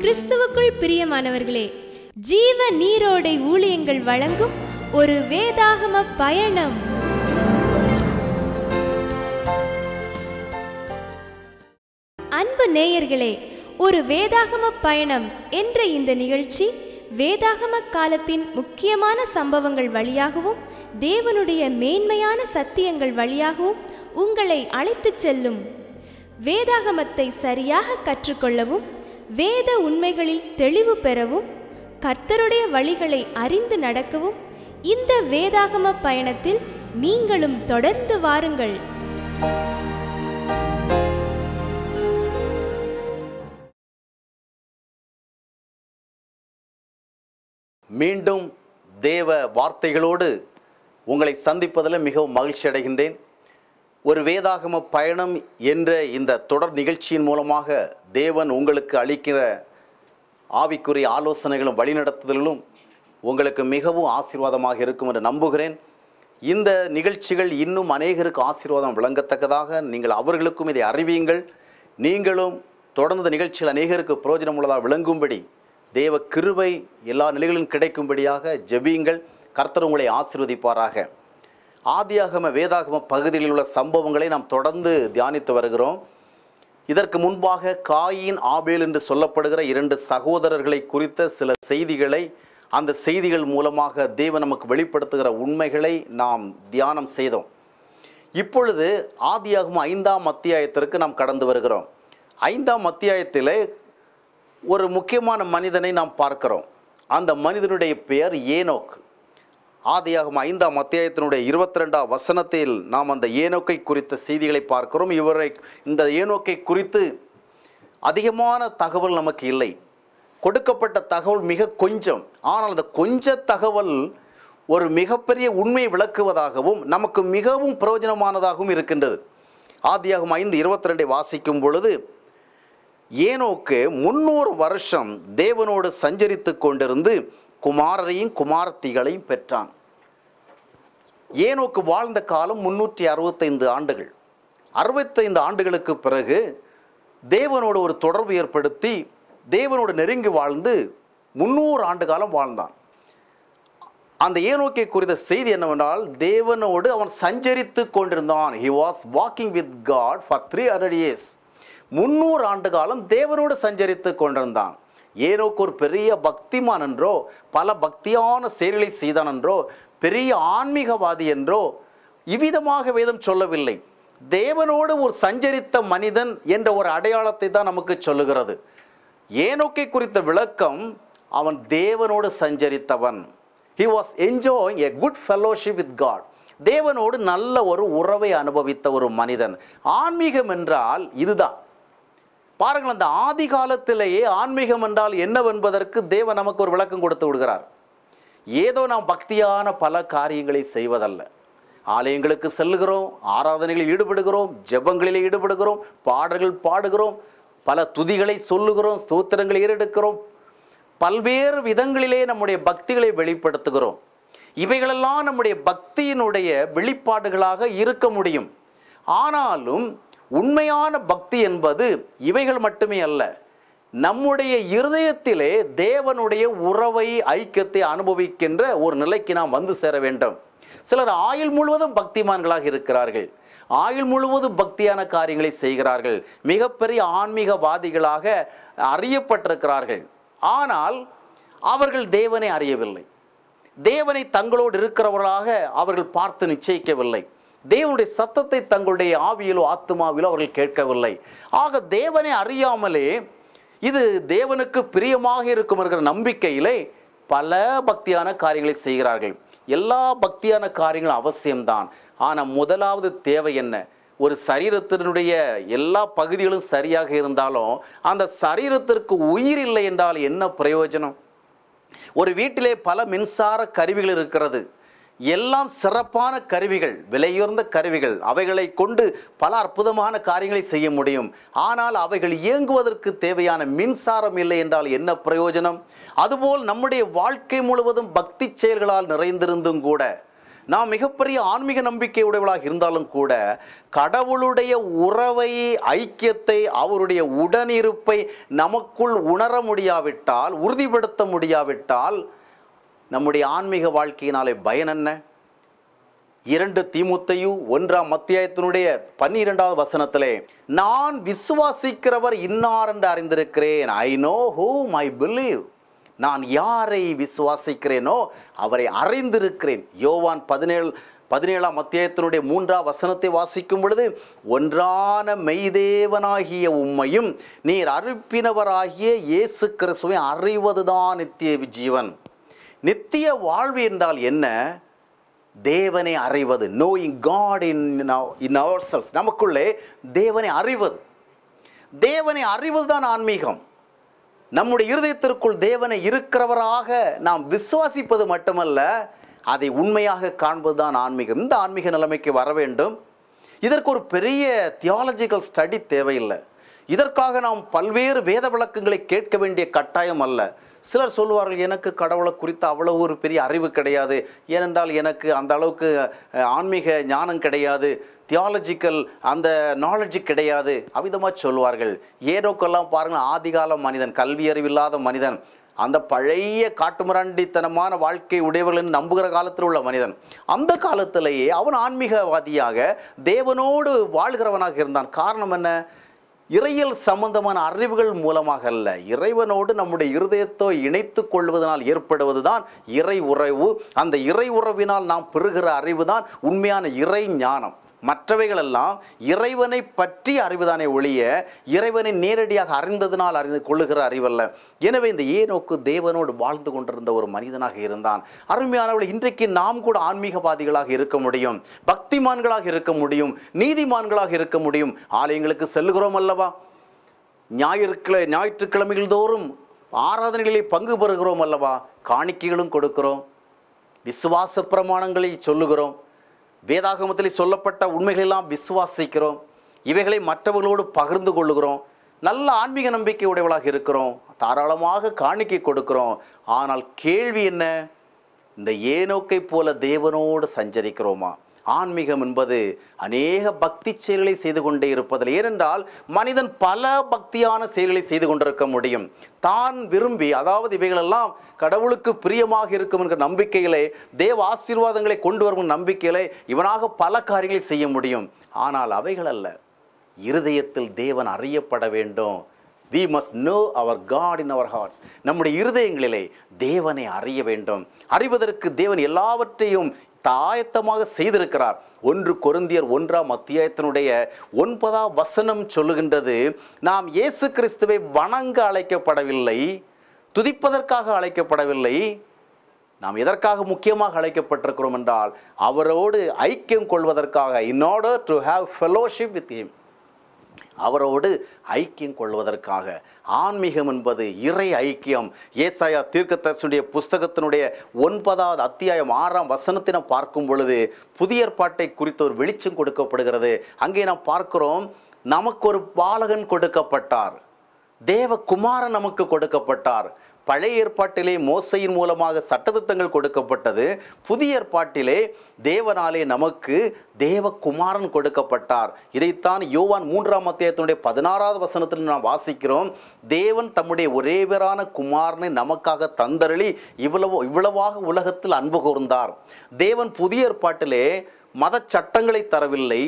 கிறிஸ்துவுக்குள் பிரியமானவர்களே, ஜீவ நீரோடை ஊழியங்கள் வழங்கும் ஒரு வேதாகம பயணம். அன்பு நேயர்களே, ஒரு வேதாகம பயணம் என்ற இந்த நிகழ்ச்சி வேதாகம காலத்தின் முக்கியமான சம்பவங்கள் வழியாகவும் தேவனுடைய மேன்மையான சத்தியங்கள் வழியாகவும் உங்களை அழைத்துச் செல்லும். வேதாகமத்தை சரியாக கற்றுக்கொள்ளவும், வேத உண்மைகளில் தெளிவு பெறவும், கர்த்தருடைய வழிகளை அறிந்து நடக்கவும் இந்த வேதாகம பயணத்தில் நீங்களும் தொடர்ந்து வாருங்கள். மீண்டும் தேவ வார்த்தைகளோடு உங்களை சந்திப்பதில் மிகவும் மகிழ்ச்சி அடைகின்றேன். ஒரு வேதாகம பயணம் என்ற இந்த தொடர் நிகழ்ச்சியின் மூலமாக தேவன் உங்களுக்கு அளிக்கிற ஆவிக்குரிய ஆலோசனைகளும் வழிநடத்துதலும் உங்களுக்கு மிகவும் ஆசீர்வாதமாக இருக்கும் என்று நம்புகிறேன். இந்த நிகழ்ச்சிகள் இன்னும் அநேகருக்கு ஆசீர்வாதம் விளங்கத்தக்கதாக நீங்கள் அவர்களுக்கும் இதை அறிவியுங்கள். நீங்களும் தொடர்ந்த நிகழ்ச்சிகள் அநேகருக்கு பிரயோஜனம் உள்ளதாக விளங்கும்படி தேவ கிருபை எல்லா நிலைகளிலும் கிடைக்கும்படியாக ஜெபியுங்கள். கர்த்தர் உங்களை ஆசீர்வதிப்பாராக. ஆதியாகம வேதாகம பகுதிகளில் உள்ள சம்பவங்களை நாம் தொடர்ந்து தியானித்து வருகிறோம். இதற்கு முன்பாக காயின் ஆபேல் என்று சொல்லப்படுகிற இரண்டு சகோதரர்களை குறித்த சில செய்திகளை, அந்த செய்திகள் மூலமாக தேவன் நமக்கு வெளிப்படுத்துகிற உண்மைகளை நாம் தியானம் செய்தோம். இப்பொழுது ஆதியாகம 5ஆம் அத்தியாயத்திற்கு நாம் கடந்து வருகிறோம். 5ஆம் அத்தியாயத்தில் ஒரு முக்கியமான மனிதனை நாம் பார்க்கிறோம். அந்த மனிதனுடைய பெயர் ஏனோக். ஆதியாகம 5ஆம் அத்தியாயத்தினுடைய 22ஆம் வசனத்தில் நாம் அந்த ஏனோக்கை குறித்த செய்திகளை பார்க்கிறோம். இந்த ஏனோக்கை குறித்து அதிகமான தகவல் நமக்கு இல்லை. கொடுக்கப்பட்ட தகவல் மிக கொஞ்சம். ஆனால் அந்த கொஞ்ச தகவல் ஒரு மிகப்பெரிய உண்மை விளக்குவதாகவும் நமக்கு மிகவும் பிரயோஜனமானதாகவும் இருக்கின்றது. ஆதியாகம 5:22 வாசிக்கும் பொழுது, ஏனோக்கு 300 வருஷம் தேவனோடு சஞ்சரித்து கொண்டிருந்து குமாரரையும் குமாரத்திகளையும் பெற்றான். ஏனோக்கு வாழ்ந்த காலம் 365 ஆண்டுகள். 65 ஆண்டுகளுக்கு பிறகு தேவனோடு ஒரு தொடர்பு ஏற்படுத்தி தேவனோடு நெருங்கி வாழ்ந்து 300 ஆண்டு காலம் வாழ்ந்தான். அந்த ஏனோக்கை குறித்த செய்தி என்னவென்றால், தேவனோடு அவன் சஞ்சரித்து கொண்டிருந்தான். He was walking with God for 300 years. 300 ஆண்டு காலம் தேவனோடு சஞ்சரித்து கொண்டிருந்தான். ஏனோக்கு ஒரு பெரிய பக்திமான் என்றோ, பல பக்தியான செயல்களை செய்தான் என்றோ, பெரிய ஆன்மீகவாதி என்றோ இவ்விதமாக வேதம் சொல்லவில்லை. தேவனோடு ஒரு சஞ்சரித்த மனிதன் என்ற ஒரு அடையாளத்தை தான் நமக்கு சொல்லுகிறது. ஏனோக்கை குறித்த விளக்கம், அவன் தேவனோடு சஞ்சரித்தவன். He was enjoying a good fellowship with God. தேவனோடு நல்ல ஒரு உறவை அனுபவித்த ஒரு மனிதன். ஆன்மீகம் என்றால் இதுதான். பாருங்கள், அந்த ஆதி காலத்திலேயே ஆன்மீகம் என்றால் என்னவென்பதற்கு தேவன் நமக்கு ஒரு விளக்கம் கொடுத்து விடுகிறார். ஏதோ நாம் பக்தியான பல காரியங்களை செய்வதல்ல. ஆலயங்களுக்கு செல்லுகிறோம், ஆராதனைகளில் ஈடுபடுகிறோம், ஜெபங்களில் ஈடுபடுகிறோம், பாடல்கள் பாடுகிறோம், பல துதிகளை சொல்லுகிறோம், ஸ்தோத்திரங்களை ஏறெடுக்கிறோம், பல்வேறு விதங்களிலே நம்முடைய பக்திகளை வெளிப்படுத்துகிறோம். இவைகளெல்லாம் நம்முடைய பக்தியினுடைய வெளிப்பாடுகளாக இருக்க முடியும். ஆனாலும் உண்மையான பக்தி என்பது இவைகள் மட்டுமே அல்ல. நம்முடைய இருதயத்திலே தேவனுடைய உறவை, ஐக்கியத்தை அனுபவிக்கின்ற ஒரு நிலைக்கு நாம் வந்து சேர வேண்டும். சிலர் ஆயுள் முழுவதும் பக்திமான்களாக இருக்கிறார்கள், ஆயுள் முழுவதும் பக்தியான காரியங்களை செய்கிறார்கள், மிகப்பெரிய ஆன்மீகவாதிகளாக அறியப்பட்டிருக்கிறார்கள். ஆனால் அவர்கள் தேவனை அறியவில்லை. தேவனை தங்களோடு இருக்கிறவர்களாக அவர்கள் பார்த்து நிச்சயிக்கவில்லை. தேவனுடைய சத்தத்தை தங்களுடைய ஆவியிலோ ஆத்துமாவிலோ அவர்கள் கேட்கவில்லை. ஆக தேவனை அறியாமலே இது தேவனுக்கு பிரியமாக இருக்கும் என்கிற நம்பிக்கையிலே பல பக்தியான காரியங்களை செய்கிறார்கள். எல்லா பக்தியான காரியங்களும் அவசியம்தான். ஆனால் முதலாவது தேவை என்ன? ஒரு சரீரத்தினுடைய எல்லா பகுதிகளும் சரியாக இருந்தாலும் அந்த சரீரத்திற்கு உயிர் இல்லை என்றால் என்ன பிரயோஜனம்? ஒரு வீட்டிலே பல மின்சார கருவிகள் இருக்கிறது. எல்லாம் சிறப்பான கருவிகள், விலையுயர்ந்த கருவிகள். அவைகளை கொண்டு பல அற்புதமான காரியங்களை செய்ய முடியும். ஆனால் அவைகள் இயங்குவதற்கு தேவையான மின்சாரம் இல்லை என்றால் என்ன பிரயோஜனம்? அதுபோல் நம்முடைய வாழ்க்கை முழுவதும் பக்தி செயல்களால் நிறைந்திருந்தும் கூட நாம் மிகப்பெரிய ஆன்மீக நம்பிக்கை உடையவளாக இருந்தாலும் கூட கடவுளுடைய உறவை, ஐக்கியத்தை, அவருடைய உடனிருப்பை நமக்குள் உணர முடியாவிட்டால், உறுதிப்படுத்த முடியாவிட்டால் நம்முடைய ஆன்மீக வாழ்க்கையினாலே பயன் என்ன? 2 தீமோத்தேயு 1ஆம் அத்தியாயத்தினுடைய 12வது வசனத்திலே, நான் விசுவாசிக்கிறவர் இன்னார் என்று அறிந்திருக்கிறேன். I know whom I believe. நான் யாரை விசுவாசிக்கிறேனோ அவரை அறிந்திருக்கிறேன். யோவான் 17ஆம் அத்தியாயத்தினுடைய 3ஆம் வசனத்தை வாசிக்கும் பொழுது, ஒன்றான மெய்தேவனாகிய உம்மையும் நீர் அனுப்பினவராகிய இயேசு கிறிஸ்துவை அறிவதுதான் நித்திய ஜீவன். நித்திய வாழ்வு என்றால் என்ன? தேவனை அறிவது. knowing God in ourselves. நமக்குள்ளே தேவனை அறிவது. தேவனை அறிவதுதான் ஆன்மீகம். நம்முடைய இருதயத்திற்குள் தேவனை இருக்கிறவராக நாம் விசுவாசிப்பது மட்டுமல்ல, அதை உண்மையாக காண்பதுதான் ஆன்மீகம். இந்த ஆன்மீக நிலைமைக்கு வர வேண்டும். இதற்கு ஒரு பெரிய தியாலஜிக்கல் ஸ்டடி தேவையில்லை. இதற்காக நாம் பல்வேறு வேத விளக்கங்களை கேட்க வேண்டிய கட்டாயம் அல்ல. சிலர் சொல்லுவார்கள், எனக்கு கடவுளை குறித்து அவ்வளவு ஒரு பெரிய அறிவு கிடையாது, ஏனென்றால் எனக்கு அந்த அளவுக்கு ஆன்மீக ஞானம் கிடையாது, தியாலஜிக்கல் அந்த நாலேஜ் கிடையாது, அவ்விதமாக சொல்வார்கள். ஏனோக்கெல்லாம் பாருங்கள், ஆதிகால மனிதன், கல்வி அறிவில்லாத மனிதன், அந்த பழைய காட்டுமிராண்டித்தனமான வாழ்க்கை உடையவர்கள் நம்புகிற காலத்தில் உள்ள மனிதன், அந்த காலத்திலேயே அவன் ஆன்மீகவாதியாக தேவனோடு வாழ்கிறவனாக இருந்தான். காரணம் என்ன? இறையியல் சம்பந்தமான அறிவுகள் மூலமாக அல்ல, இறைவனோடு நம்முடைய இருதயத்தை இணைத்து கொள்வதனால் ஏற்படுவது தான் இறை உறவு. அந்த இறை உறவினால் நாம் பெறுகிற அறிவு தான் உண்மையான இறை ஞானம். மற்றவைகளெல்லாம் இறைவனை பற்றி அறிவுதானே ஒழிய இறைவனை நேரடியாக அறிந்ததினால் அறிந்து கொள்ளுகிற அறிவல்ல. எனவே இந்த ஏனோக்கு தேவனோடு வாழ்ந்து கொண்டிருந்த ஒரு மனிதனாக இருந்தான். அருமையானவர்கள், இன்றைக்கு நாம் கூட ஆன்மீகவாதிகளாக இருக்க முடியும், பக்திமான்களாக இருக்க முடியும், நீதிமான்களாக இருக்க முடியும். ஆலயங்களுக்கு செல்லுகிறோம் அல்லவா? ஞாயிற்றுக்கிழமைகள் தோறும் ஆராதனைகளில் பங்கு பெறுகிறோம் அல்லவா? காணிக்கைகளும் கொடுக்கிறோம், விசுவாச பிரமாணங்களை சொல்லுகிறோம், வேதாகமத்தில் சொல்லப்பட்ட உண்மைகளெல்லாம் விசுவாசிக்கிறோம், இவைகளை மற்றவர்களோடு பகிர்ந்து கொள்ளுகிறோம், நல்ல ஆன்மீக நம்பிக்கை உடையவளாக இருக்கிறோம், தாராளமாக காணிக்கை கொடுக்கிறோம். ஆனால் கேள்வி என்ன? இந்த ஏனோக்கை போல தேவனோடு சஞ்சரிக்கிறோமா? ஆன்மீகம் என்பது அநேக பக்தி செயல்களை செய்து கொண்டே இருப்பதில். ஏனென்றால் மனிதன் பல பக்தியான செயல்களை செய்து கொண்டிருக்க முடியும். தான் விரும்பி, அதாவது இவைகளெல்லாம் கடவுளுக்கு பிரியமாக இருக்கும் என்கிற நம்பிக்கையிலே, தேவ ஆசீர்வாதங்களை கொண்டு வரும் நம்பிக்கையிலே இவனாக பல காரியங்களை செய்ய முடியும். ஆனால் அவைகள் அல்ல. இருதயத்தில் தேவன் அறியப்பட வேண்டும். We must know our God in our hearts. நம்முடைய இருதயங்களிலே தேவனை அறிய வேண்டும். அறிவதற்கு தேவன் எல்லாவற்றையும் ஆயத்தமாக செய்திருக்கிறார். 1 கொரிந்தியர் 1ஆம் அத்தியாயத்தினுடைய 9ஆம் வசனம் சொல்லுகின்றது, நாம் இயேசு கிறிஸ்துவை வணங்க அழைக்கப்படவில்லை, துதிப்பதற்காக அழைக்கப்படவில்லை. நாம் எதற்காக முக்கியமாக அழைக்கப்பட்டிருக்கிறோம் என்றால், அவரோடு ஐக்கியம் கொள்வதற்காக. in order to have fellowship with him. அவரோடு ஐக்கியம் கொள்வதற்காக. ஆன்மீகம் என்பது இறை ஐக்கியம். ஏசாயா தீர்க்கதரிசியுடைய புஸ்தகத்தினுடைய 9ஆவது அத்தியாயம் 6ஆம் வசனத்தை நாம் பார்க்கும் பொழுது புதிய ஏற்பாட்டை குறித்த ஒரு வெளிச்சம் கொடுக்கப்படுகிறது. அங்கே நாம் பார்க்கிறோம், நமக்கு ஒரு பாலகன் கொடுக்கப்பட்டார், தேவகுமாரன் நமக்கு கொடுக்கப்பட்டார். பழைய ஏற்பாட்டிலே மோசையின் மூலமாக சட்டதிட்டங்கள் கொடுக்கப்பட்டது. புதிய ஏற்பாட்டிலே தேவனாலே நமக்கு தேவகுமாரன் கொடுக்கப்பட்டார். இதைத்தான் யோவான் 3ஆம் அத்தியாயத்தினுடைய 16ஆவது வசனத்தில் நாம் வாசிக்கிறோம். தேவன் தம்முடைய ஒரே பேரான குமாரனை நமக்காக தந்தருளி இவ்வளவாக உலகத்தில் அன்பு கூர்ந்தார். தேவன் புதிய ஏற்பாட்டிலே மத சட்டங்களை தரவில்லை,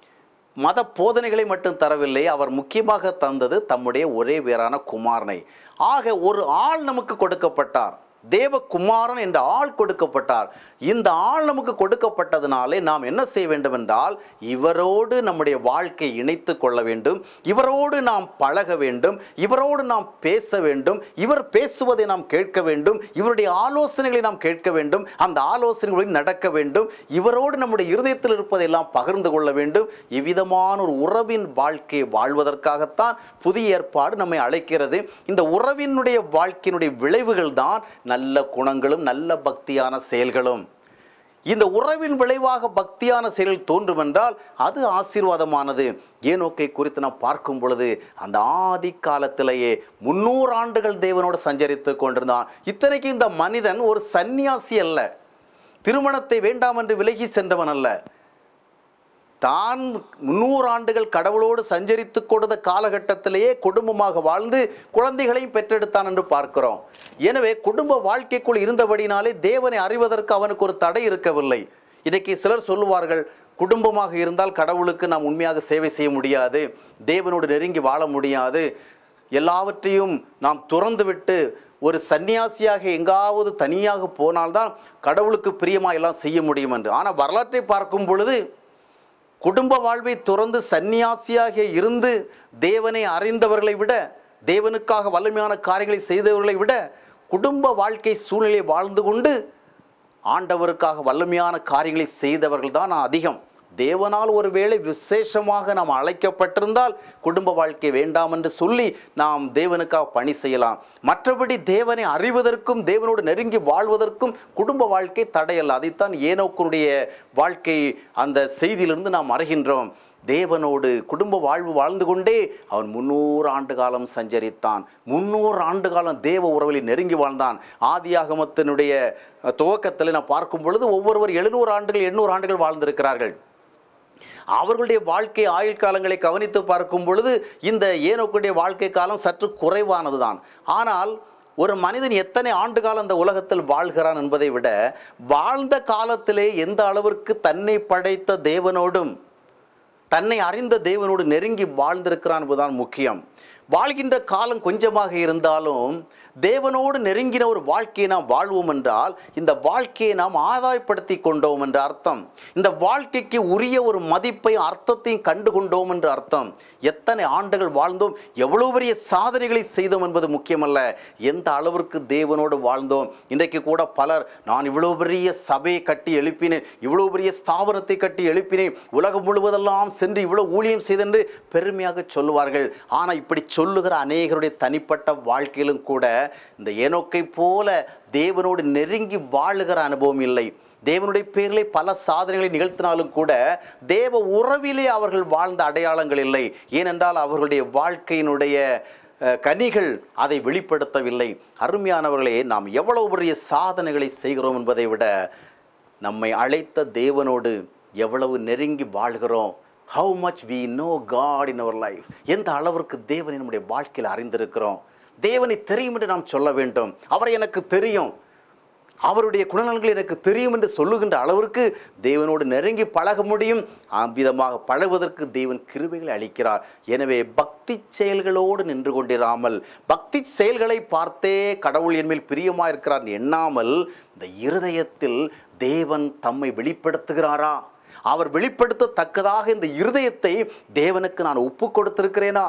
மத போதனைகளை மட்டும் தரவில்லை, அவர் முக்கியமாக தந்தது தம்முடைய ஒரே பேரான குமாரனை. ஆக ஒரு ஆள் நமக்கு கொடுக்கப்பட்டார், தேவகுமாரன் என்ற ஆள் கொடுக்கப்பட்டார். இந்த ஆள் நமக்கு கொடுக்கப்பட்டதுனாலே நாம் என்ன செய்ய வேண்டும் என்றால், இவரோடு நம்முடைய வாழ்க்கை இணைத்து கொள்ள வேண்டும், இவரோடு நாம் பழக வேண்டும், இவரோடு நாம் பேச வேண்டும், இவர் பேசுவதை நாம் கேட்க வேண்டும், இவருடைய ஆலோசனைகளை நாம் கேட்க வேண்டும், அந்த ஆலோசனைகளில் நடக்க வேண்டும், இவரோடு நம்முடைய இருதயத்தில் இருப்பதையெல்லாம் பகிர்ந்து கொள்ள வேண்டும். இவ்விதமான ஒரு உறவின் வாழ்க்கையை வாழ்வதற்காகத்தான் புதிய ஏற்பாடு நம்மை அழைக்கிறது. இந்த உறவினுடைய வாழ்க்கையினுடைய விளைவுகள் தான் நல்ல குணங்களும் நல்ல பக்தியான செயல்களும். இந்த உறவின் விளைவாக பக்தியான செயல் தோன்றும் என்றால் அது ஆசீர்வாதமானது. ஏனோக்கை குறித்து நாம் பார்க்கும் பொழுது அந்த ஆதி காலத்திலேயே 300 ஆண்டுகள் தேவனோடு சஞ்சரித்து கொண்டிருந்தான். இத்தனைக்கு இந்த மனிதன் ஒரு சன்னியாசி அல்ல, திருமணத்தை வேண்டாம் என்று விலகி சென்றவன் அல்ல. தான் 300 ஆண்டுகள் கடவுளோடு சஞ்சரித்து கொடுத்த காலகட்டத்திலேயே குடும்பமாக வாழ்ந்து குழந்தைகளையும் பெற்றெடுத்தான் என்று பார்க்கிறோம். எனவே குடும்ப வாழ்க்கைக்குள் இருந்தபடினாலே தேவனை அறிவதற்கு அவனுக்கு ஒரு தடை இருக்கவில்லை. இன்றைக்கு சிலர் சொல்லுவார்கள், குடும்பமாக இருந்தால் கடவுளுக்கு நாம் உண்மையாக சேவை செய்ய முடியாது, தேவனோடு நெருங்கி வாழ முடியாது, எல்லாவற்றையும் நாம் துறந்துவிட்டு ஒரு சன்னியாசியாக எங்காவது தனியாக போனால்தான் கடவுளுக்கு பிரியமாக எல்லாம் செய்ய முடியும் என்று. ஆனால் வரலாற்றை பார்க்கும் பொழுது குடும்ப வாழ்வை துறந்து சன்னியாசியாக இருந்து தேவனை அறிந்தவர்களை விட, தேவனுக்காக வல்லமையான காரியங்களை செய்தவர்களை விட, குடும்ப வாழ்க்கை சூழ்நிலை வாழ்ந்து கொண்டு ஆண்டவருக்காக வல்லமையான காரியங்களை செய்தவர்கள் தான் அதிகம். தேவனால் ஒருவேளை விசேஷமாக நாம் அழைக்கப்பட்டிருந்தால் குடும்ப வாழ்க்கை வேண்டாம் என்று சொல்லி நாம் தேவனுக்காக பணி செய்யலாம். மற்றபடி தேவனை அறிவதற்கும் தேவனோடு நெருங்கி வாழ்வதற்கும் குடும்ப வாழ்க்கை தடையல்ல. அதைத்தான் ஏனோக்குடைய வாழ்க்கை அந்த செய்தியிலிருந்து நாம் அறிகின்றோம். தேவனோடு குடும்ப வாழ்வு வாழ்ந்து கொண்டே அவன் 300 ஆண்டு காலம் சஞ்சரித்தான். 300 ஆண்டு காலம் தேவ உறவில் நெருங்கி வாழ்ந்தான். ஆதியாகமத்தினுடைய துவக்கத்தில் நான் பார்க்கும் பொழுது ஒவ்வொருவர் 700 ஆண்டுகள் 800 ஆண்டுகள் வாழ்ந்திருக்கிறார்கள். அவர்களுடைய வாழ்க்கை ஆயுள் காலங்களை கவனித்து பார்க்கும் பொழுது இந்த ஏனோக்குடைய வாழ்க்கை காலம் சற்று குறைவானது தான். ஆனால் ஒரு மனிதன் எத்தனை ஆண்டு காலம் இந்த உலகத்தில் வாழ்கிறான் என்பதை விட வாழ்ந்த காலத்திலே எந்த அளவிற்கு தன்னை படைத்த தேவனோடும் தன்னை அறிந்த தேவனோடு நெருங்கி வாழ்ந்திருக்கிறான் என்பதுதான் முக்கியம். வாழ்கின்ற காலம் கொஞ்சமாக இருந்தாலும் தேவனோடு நெருங்கின ஒரு வாழ்க்கையை நாம் வாழ்வோம் என்றால் இந்த வாழ்க்கையை நாம் ஆதாயப்படுத்தி கொண்டோம் என்ற அர்த்தம். இந்த வாழ்க்கைக்கு உரிய ஒரு மதிப்பை அர்த்தத்தையும் கண்டு கொண்டோம் என்ற அர்த்தம். எத்தனை ஆண்டுகள் வாழ்ந்தோம், எவ்வளவு பெரிய சாதனைகளை செய்தோம் என்பது முக்கியமல்ல, எந்த அளவிற்கு தேவனோடு வாழ்ந்தோம். இன்றைக்கு கூட பலர், நான் இவ்வளவு பெரிய சபையை கட்டி எழுப்பினேன், இவ்வளவு பெரிய ஸ்தாபனத்தை கட்டி எழுப்பினேன், உலகம் முழுவதெல்லாம் சென்று இவ்வளவு ஊழியம் செய்தென்று பெருமையாக சொல்லுவார்கள். ஆனால் இப்படி சொல்லுகிற அநேகருடைய தனிப்பட்ட வாழ்க்கையிலும் கூட இந்த ஏனோக்கை போல தேவனோடு நெருங்கி வாழுகிற அனுபவம் இல்லை. தேவனுடைய பேரிலே பல சாதனைகளை நிகழ்த்தினாலும் கூட தேவ உறவிலே அவர்கள் வாழ்ந்த அடையாளங்கள் இல்லை. ஏனென்றால் அவர்களுடைய வாழ்க்கையினுடைய கனிகள் அதை வெளிப்படுத்தவில்லை. அருமையானவர்களே, நாம் எவ்வளவு பெரிய சாதனைகளை செய்கிறோம் என்பதை விட நம்மை அழைத்த தேவனோடு எவ்வளவு நெருங்கி வாழ்கிறோம். How much we know God in our life. எந்த அளவிற்கு தேவனை நம்முடைய வாழ்க்கையில் அறிந்திருக்கிறோம். தேவனை தெரியும் என்று நாம் சொல்ல வேண்டும். அவரை எனக்கு தெரியும், அவருடைய குணநலன்கள் எனக்கு தெரியும் என்று சொல்லுகின்ற அளவிற்கு தேவனோடு நெருங்கி பழக முடியும். அவ்விதமாக பழகுவதற்கு தேவன் கிருபைகளை அளிக்கிறார். எனவே பக்தி செயல்களோடு நின்று கொண்டிராமல், பக்தி செயல்களை பார்த்தே கடவுள் என்மேல் பிரியமாக இருக்கிறார் எண்ணாமல், இந்த இருதயத்தில் தேவன் தம்மை வெளிப்படுத்துகிறாரா, அவர் வெளிப்படுத்தத்தக்கதாக இந்த இருதயத்தை தேவனுக்கு நான் ஒப்பு கொடுத்திருக்கிறேனா?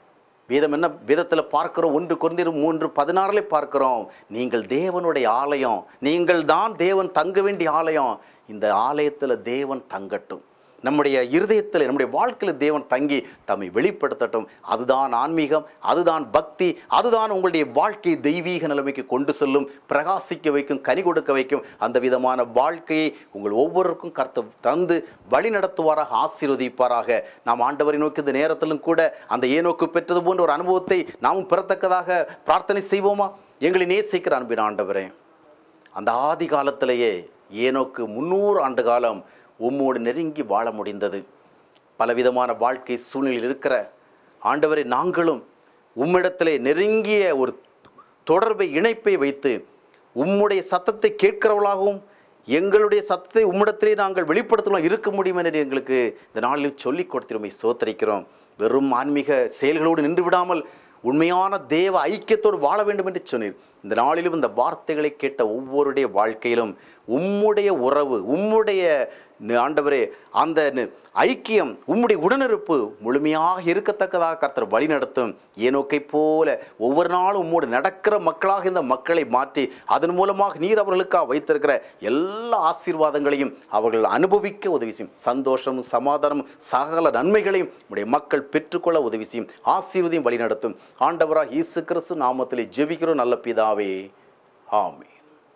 வேதம் என்ன வேதத்தில் பார்க்கிறோம், 1 கொரிந்தியர் 3:16 பார்க்கிறோம், நீங்கள் தேவனுடைய ஆலயம், நீங்கள் தான் தேவன் தங்க வேண்டிய ஆலயம், இந்த ஆலயத்தில் தேவன் தங்கட்டும். நம்முடைய இருதயத்தில் நம்முடைய வாழ்க்கையில் தேவன் தங்கி தம்மை வெளிப்படுத்தட்டும். அதுதான் ஆன்மீகம், அதுதான் பக்தி, அதுதான் உங்களுடைய வாழ்க்கையை தெய்வீக நிலைமைக்கு கொண்டு செல்லும், பிரகாசிக்க வைக்கும், கனி கொடுக்க வைக்கும். அந்த விதமான வாழ்க்கையை உங்கள் ஒவ்வொருக்கும் கர்த்தர் தந்து வழி நடத்துவாராக, ஆசீர்வதிப்பாராக. நாம் ஆண்டவரை நோக்கி இந்த நேரத்திலும் கூட அந்த ஏனோக்கு பெற்றது போன்ற ஒரு அனுபவத்தை நாமும் பெறத்தக்கதாக பிரார்த்தனை செய்வோமா? எங்களை நேசிக்கிற அன்பின் ஆண்டவரே, அந்த ஆதி காலத்திலேயே ஏனோக்கு 300 ஆண்டு காலம் உம்மோடு நெருங்கி வாழ முடிந்தது. பலவிதமான வாழ்க்கை சூழ்நிலையில் இருக்கிற ஆண்டவரை நாங்களும் உம்மிடத்திலே நெருங்கிய ஒரு தொடர்பை, இணைப்பை வைத்து உம்முடைய சத்தத்தை கேட்கிறவர்களாகவும் எங்களுடைய சத்தத்தை உம்மிடத்திலே நாங்கள் வெளிப்படுத்தலாம் இருக்க முடியும் என்று எங்களுக்கு இந்த நாளில் சொல்லிக் கொடுத்திருமை சோத்தரிக்கிறோம். வெறும் ஆன்மீக செயல்களோடு நின்று விடாமல் உண்மையான தேவ ஐக்கியத்தோடு வாழ வேண்டும் என்று சொன்னீர். இந்த நாளிலும் இந்த வார்த்தைகளை கேட்ட ஒவ்வொருடைய வாழ்க்கையிலும் உம்முடைய உறவு, உம்முடைய ஆண்டவரே அந்த ஐக்கியம், உம்முடைய உடனிருப்பு முழுமையாக இருக்கத்தக்கதாக கர்த்தர் வழி நடத்தும். ஏனோக்கை போல ஒவ்வொரு நாளும் உம்மோடு நடக்கிற மக்களாக இந்த மக்களை மாற்றி அதன் மூலமாக நீர் அவர்களுக்காக வைத்திருக்கிற எல்லா ஆசீர்வாதங்களையும் அவர்கள் அனுபவிக்க உதவி செய்யும். சந்தோஷமும் சமாதானமும் சகல நன்மைகளையும் உடைய மக்கள் பெற்றுக்கொள்ள உதவி செய்யும். ஆசீர்வதியும் வழி நடத்தும். ஆண்டவராக இயேசு கிறிஸ்து நாமத்திலே ஜெபிக்கிறோம் நல்ல பிதாவே, ஆமென்.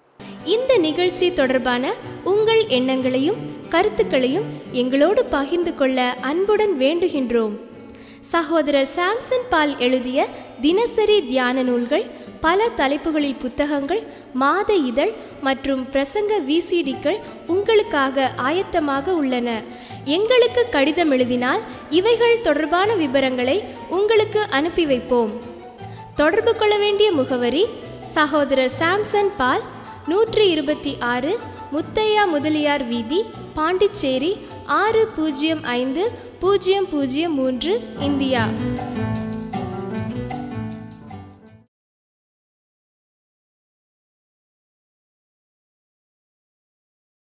இந்த நிகழ்ச்சி தொடர்பான உங்கள் எண்ணங்களையும் கருத்துக்களையும் எங்களோடு பகிர்ந்து கொள்ள அன்புடன் வேண்டுகின்றோம். சகோதரர் சாம்சன் பால் எழுதிய தினசரி தியான நூல்கள், பல தலைப்புகளில் புத்தகங்கள், மாத இதழ், மற்றும் பிரசங்க விசிடிக்கள் உங்களுக்காக ஆயத்தமாக உள்ளன. எங்களுக்கு கடிதம் எழுதினால் இவைகள் தொடர்பான விவரங்களை உங்களுக்கு அனுப்பி வைப்போம். தொடர்பு கொள்ள வேண்டிய முகவரி: சகோதரர் சாம்சன் பால், 126 முத்தையா முதலியார் வீதி, பாண்டிச்சேரி 605003, இந்தியா.